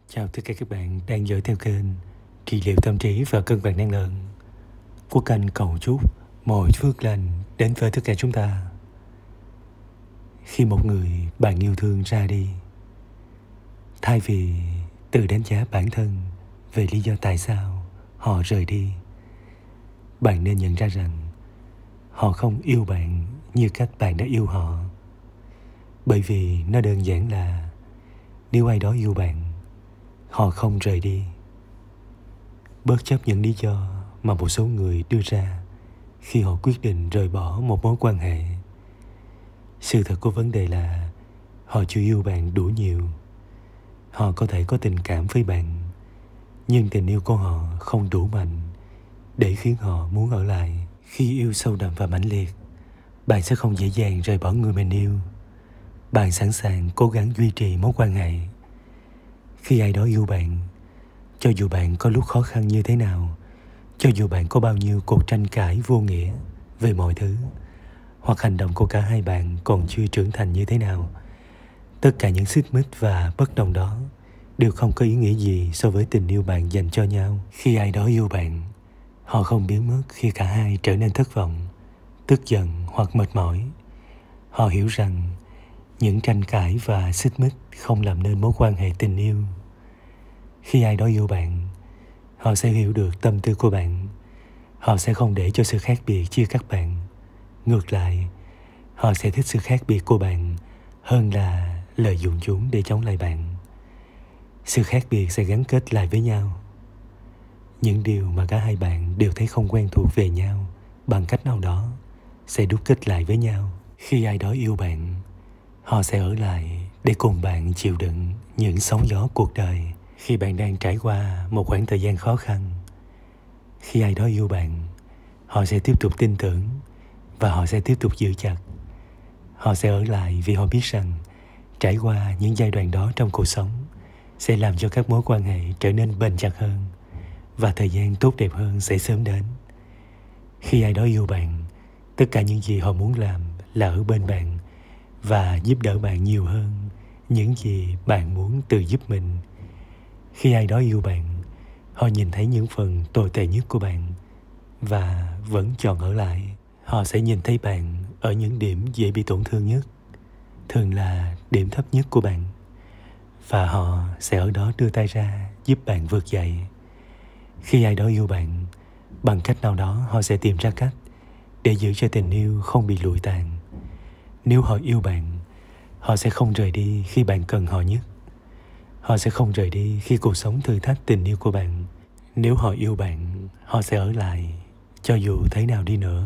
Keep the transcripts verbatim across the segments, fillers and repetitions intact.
Chào tất cả các bạn đang dõi theo kênh Trị liệu tâm trí và cân bằng năng lượng. Quốc Anh cầu chúc mọi phước lành đến với tất cả chúng ta. Khi một người bạn yêu thương ra đi, thay vì tự đánh giá bản thân về lý do tại sao họ rời đi, bạn nên nhận ra rằng họ không yêu bạn như cách bạn đã yêu họ. Bởi vì nó đơn giản là nếu ai đó yêu bạn, họ không rời đi. Bất chấp những lý do mà một số người đưa ra khi họ quyết định rời bỏ một mối quan hệ, sự thật của vấn đề là họ chưa yêu bạn đủ nhiều. Họ có thể có tình cảm với bạn, nhưng tình yêu của họ không đủ mạnh để khiến họ muốn ở lại. Khi yêu sâu đậm và mãnh liệt, bạn sẽ không dễ dàng rời bỏ người mình yêu. Bạn sẵn sàng cố gắng duy trì mối quan hệ. Khi ai đó yêu bạn, cho dù bạn có lúc khó khăn như thế nào, cho dù bạn có bao nhiêu cuộc tranh cãi vô nghĩa về mọi thứ, hoặc hành động của cả hai bạn còn chưa trưởng thành như thế nào, tất cả những xích mích và bất đồng đó đều không có ý nghĩa gì so với tình yêu bạn dành cho nhau. Khi ai đó yêu bạn, họ không biến mất khi cả hai trở nên thất vọng, tức giận hoặc mệt mỏi. Họ hiểu rằng những tranh cãi và xích mích không làm nên mối quan hệ tình yêu. Khi ai đó yêu bạn, họ sẽ hiểu được tâm tư của bạn. Họ sẽ không để cho sự khác biệt chia cắt bạn. Ngược lại, họ sẽ thích sự khác biệt của bạn hơn là lợi dụng chúng để chống lại bạn. Sự khác biệt sẽ gắn kết lại với nhau. Những điều mà cả hai bạn đều thấy không quen thuộc về nhau bằng cách nào đó sẽ đúc kết lại với nhau. Khi ai đó yêu bạn, họ sẽ ở lại để cùng bạn chịu đựng những sóng gió cuộc đời. Khi bạn đang trải qua một khoảng thời gian khó khăn, khi ai đó yêu bạn, họ sẽ tiếp tục tin tưởng và họ sẽ tiếp tục giữ chặt. Họ sẽ ở lại vì họ biết rằng trải qua những giai đoạn đó trong cuộc sống sẽ làm cho các mối quan hệ trở nên bền chặt hơn và thời gian tốt đẹp hơn sẽ sớm đến. Khi ai đó yêu bạn, tất cả những gì họ muốn làm là ở bên bạn và giúp đỡ bạn nhiều hơn những gì bạn muốn tự giúp mình. Khi ai đó yêu bạn, họ nhìn thấy những phần tồi tệ nhất của bạn và vẫn chọn ở lại. Họ sẽ nhìn thấy bạn ở những điểm dễ bị tổn thương nhất, thường là điểm thấp nhất của bạn, và họ sẽ ở đó đưa tay ra giúp bạn vượt dậy. Khi ai đó yêu bạn, bằng cách nào đó họ sẽ tìm ra cách để giữ cho tình yêu không bị lụi tàn. Nếu họ yêu bạn, họ sẽ không rời đi khi bạn cần họ nhất. Họ sẽ không rời đi khi cuộc sống thử thách tình yêu của bạn. Nếu họ yêu bạn, họ sẽ ở lại cho dù thế nào đi nữa.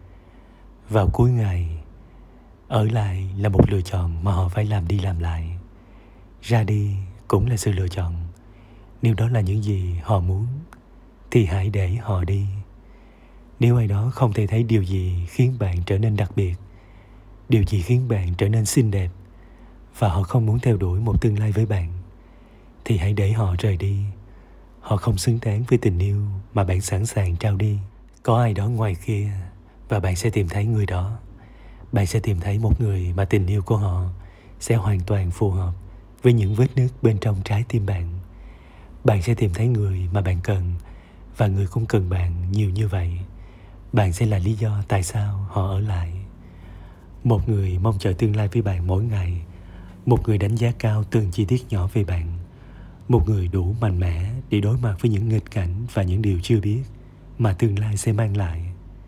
Vào cuối ngày, ở lại là một lựa chọn mà họ phải làm đi làm lại. Ra đi cũng là sự lựa chọn. Nếu đó là những gì họ muốn, thì hãy để họ đi. Nếu ai đó không thể thấy điều gì khiến bạn trở nên đặc biệt, điều gì khiến bạn trở nên xinh đẹp, và họ không muốn theo đuổi một tương lai với bạn, thì hãy để họ rời đi. Họ không xứng đáng với tình yêu mà bạn sẵn sàng trao đi. Có ai đó ngoài kia và bạn sẽ tìm thấy người đó. Bạn sẽ tìm thấy một người mà tình yêu của họ sẽ hoàn toàn phù hợp với những vết nứt bên trong trái tim bạn. Bạn sẽ tìm thấy người mà bạn cần, và người cũng cần bạn nhiều như vậy. Bạn sẽ là lý do tại sao họ ở lại. Một người mong chờ tương lai với bạn mỗi ngày. Một người đánh giá cao từng chi tiết nhỏ về bạn. Một người đủ mạnh mẽ để đối mặt với những nghịch cảnh và những điều chưa biết mà tương lai sẽ mang lại.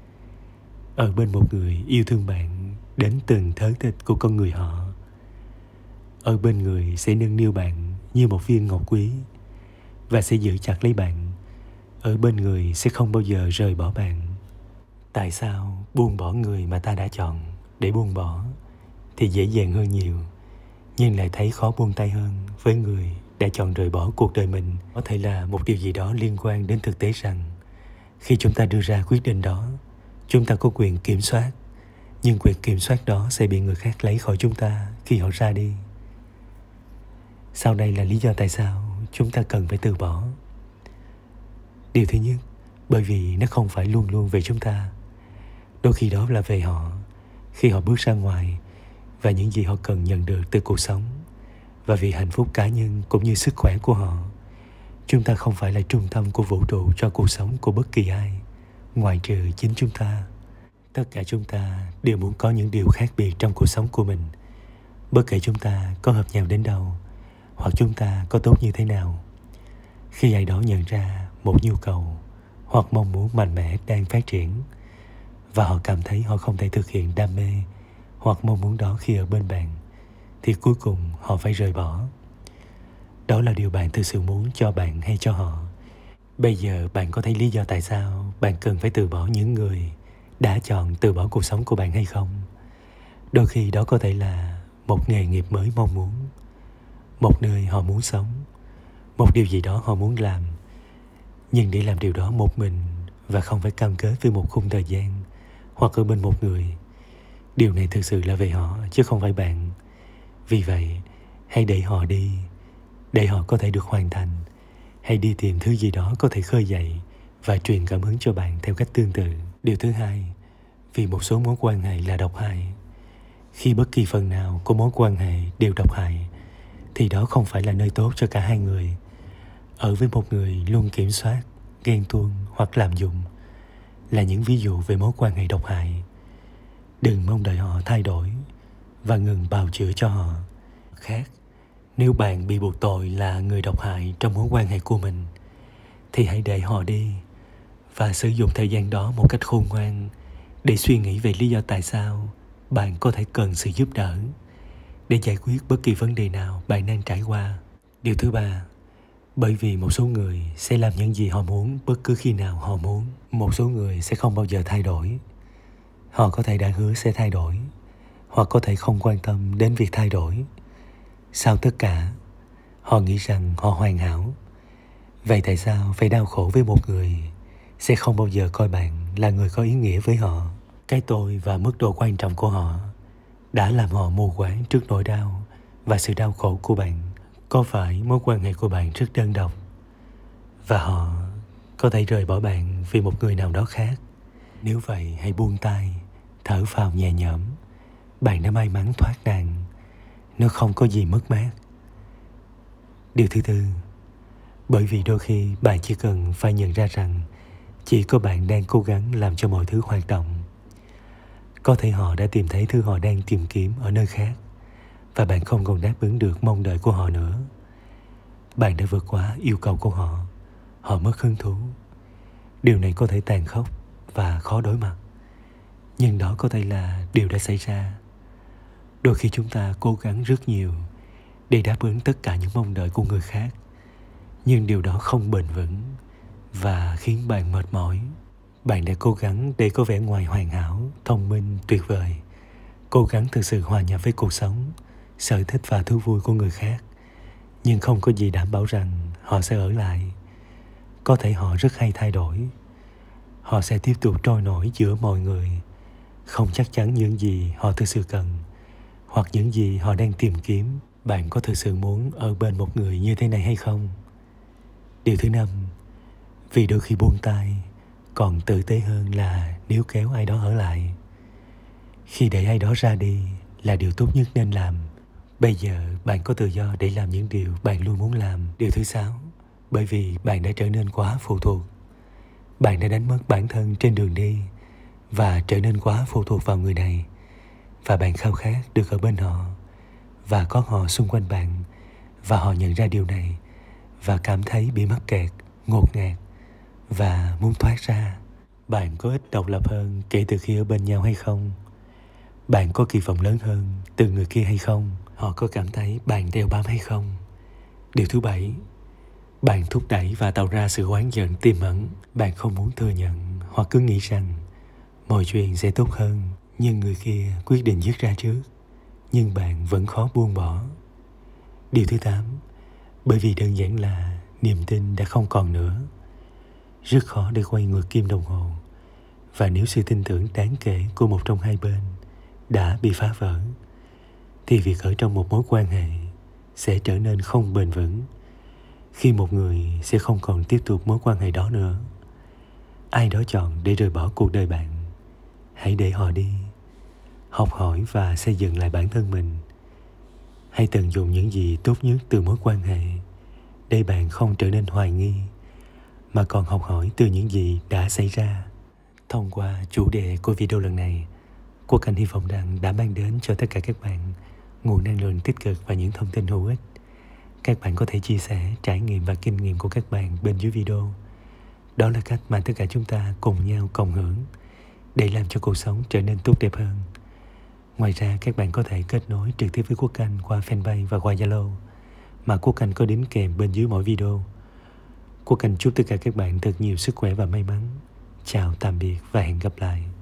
Ở bên một người yêu thương bạn đến từng thớ thịt của con người họ. Ở bên người sẽ nâng niu bạn như một viên ngọc quý và sẽ giữ chặt lấy bạn. Ở bên người sẽ không bao giờ rời bỏ bạn. Tại sao buông bỏ người mà ta đã chọn để buông bỏ thì dễ dàng hơn nhiều, nhưng lại thấy khó buông tay hơn với người đã chọn rời bỏ cuộc đời mình? Có thể là một điều gì đó liên quan đến thực tế rằng khi chúng ta đưa ra quyết định đó, chúng ta có quyền kiểm soát, nhưng quyền kiểm soát đó sẽ bị người khác lấy khỏi chúng ta khi họ ra đi. Sau đây là lý do tại sao chúng ta cần phải từ bỏ. Điều thứ nhất, bởi vì nó không phải luôn luôn về chúng ta. Đôi khi đó là về họ, khi họ bước ra ngoài và những gì họ cần nhận được từ cuộc sống, và vì hạnh phúc cá nhân cũng như sức khỏe của họ. Chúng ta không phải là trung tâm của vũ trụ cho cuộc sống của bất kỳ ai, ngoại trừ chính chúng ta. Tất cả chúng ta đều muốn có những điều khác biệt trong cuộc sống của mình, bất kể chúng ta có hợp nhau đến đâu, hoặc chúng ta có tốt như thế nào. Khi ai đó nhận ra một nhu cầu hoặc mong muốn mạnh mẽ đang phát triển, và họ cảm thấy họ không thể thực hiện đam mê hoặc mong muốn đó khi ở bên bạn, thì cuối cùng họ phải rời bỏ. Đó là điều bạn thực sự muốn cho bạn hay cho họ. Bây giờ bạn có thấy lý do tại sao bạn cần phải từ bỏ những người đã chọn từ bỏ cuộc sống của bạn hay không? Đôi khi đó có thể là một nghề nghiệp mới mong muốn, một nơi họ muốn sống, một điều gì đó họ muốn làm. Nhưng để làm điều đó một mình và không phải cam kết với một khung thời gian hoặc ở bên một người, điều này thực sự là về họ chứ không phải bạn. Vì vậy, hãy để họ đi, để họ có thể được hoàn thành. Hãy đi tìm thứ gì đó có thể khơi dậy và truyền cảm hứng cho bạn theo cách tương tự. Điều thứ hai, vì một số mối quan hệ là độc hại. Khi bất kỳ phần nào của mối quan hệ đều độc hại, thì đó không phải là nơi tốt cho cả hai người. Ở với một người luôn kiểm soát, ghen tuông hoặc lạm dụng là những ví dụ về mối quan hệ độc hại. Đừng mong đợi họ thay đổi và ngừng bào chữa cho họ. Khác, nếu bạn bị buộc tội là người độc hại trong mối quan hệ của mình, thì hãy để họ đi và sử dụng thời gian đó một cách khôn ngoan để suy nghĩ về lý do tại sao bạn có thể cần sự giúp đỡ để giải quyết bất kỳ vấn đề nào bạn đang trải qua. Điều thứ ba, bởi vì một số người sẽ làm những gì họ muốn bất cứ khi nào họ muốn. Một số người sẽ không bao giờ thay đổi. Họ có thể đã hứa sẽ thay đổi, hoặc có thể không quan tâm đến việc thay đổi. Sau tất cả, họ nghĩ rằng họ hoàn hảo. Vậy tại sao phải đau khổ với một người sẽ không bao giờ coi bạn là người có ý nghĩa với họ? Cái tôi và mức độ quan trọng của họ đã làm họ mù quáng trước nỗi đau và sự đau khổ của bạn. Có phải mối quan hệ của bạn rất đơn độc và họ có thể rời bỏ bạn vì một người nào đó khác? Nếu vậy, hãy buông tay, thở phào nhẹ nhõm. Bạn đã may mắn thoát nạn. Nó không có gì mất mát. Điều thứ tư, bởi vì đôi khi bạn chỉ cần phải nhận ra rằng chỉ có bạn đang cố gắng làm cho mọi thứ hoạt động. Có thể họ đã tìm thấy thứ họ đang tìm kiếm ở nơi khác, và bạn không còn đáp ứng được mong đợi của họ nữa. Bạn đã vượt quá yêu cầu của họ. Họ mất hứng thú. Điều này có thể tàn khốc và khó đối mặt, nhưng đó có thể là điều đã xảy ra. Đôi khi chúng ta cố gắng rất nhiều để đáp ứng tất cả những mong đợi của người khác, nhưng điều đó không bền vững và khiến bạn mệt mỏi. Bạn đã cố gắng để có vẻ ngoài hoàn hảo, thông minh, tuyệt vời, cố gắng thực sự hòa nhập với cuộc sống, sở thích và thú vui của người khác, nhưng không có gì đảm bảo rằng họ sẽ ở lại. Có thể họ rất hay thay đổi. Họ sẽ tiếp tục trôi nổi giữa mọi người, không chắc chắn những gì họ thực sự cần hoặc những gì họ đang tìm kiếm. Bạn có thực sự muốn ở bên một người như thế này hay không? Điều thứ năm, vì đôi khi buông tay còn tử tế hơn là níu kéo ai đó ở lại. Khi để ai đó ra đi là điều tốt nhất nên làm. Bây giờ bạn có tự do để làm những điều bạn luôn muốn làm. Điều thứ sáu, bởi vì bạn đã trở nên quá phụ thuộc. Bạn đã đánh mất bản thân trên đường đi và trở nên quá phụ thuộc vào người này, và bạn khao khát được ở bên họ và có họ xung quanh bạn, và họ nhận ra điều này và cảm thấy bị mắc kẹt, ngột ngạt và muốn thoát ra. Bạn có ít độc lập hơn kể từ khi ở bên nhau hay không? Bạn có kỳ vọng lớn hơn từ người kia hay không? Họ có cảm thấy bạn đeo bám hay không? Điều thứ bảy, bạn thúc đẩy và tạo ra sự oán giận tiềm ẩn. Bạn không muốn thừa nhận hoặc cứ nghĩ rằng mọi chuyện sẽ tốt hơn, nhưng người kia quyết định dứt ra trước, nhưng bạn vẫn khó buông bỏ. Điều thứ tám, bởi vì đơn giản là niềm tin đã không còn nữa. Rất khó để quay ngược kim đồng hồ, và nếu sự tin tưởng đáng kể của một trong hai bên đã bị phá vỡ, thì việc ở trong một mối quan hệ sẽ trở nên không bền vững. Khi một người sẽ không còn tiếp tục mối quan hệ đó nữa, ai đó chọn để rời bỏ cuộc đời bạn, hãy để họ đi. Học hỏi và xây dựng lại bản thân mình. Hãy Hãy tận dụng những gì tốt nhất từ mối quan hệ để bạn không trở nên hoài nghi, mà còn học hỏi từ những gì đã xảy ra. Thông qua chủ đề của video lần này, Quốc Anh hy vọng rằng đã mang đến cho tất cả các bạn nguồn năng lượng tích cực và những thông tin hữu ích. Các bạn có thể chia sẻ trải nghiệm và kinh nghiệm của các bạn bên dưới video. Đó là cách mà tất cả chúng ta cùng nhau cộng hưởng để làm cho cuộc sống trở nên tốt đẹp hơn. Ngoài ra, các bạn có thể kết nối trực tiếp với Quốc Anh qua fanpage và qua Zalo mà Quốc Anh có đính kèm bên dưới mỗi video. Quốc Anh chúc tất cả các bạn thật nhiều sức khỏe và may mắn. Chào tạm biệt và hẹn gặp lại.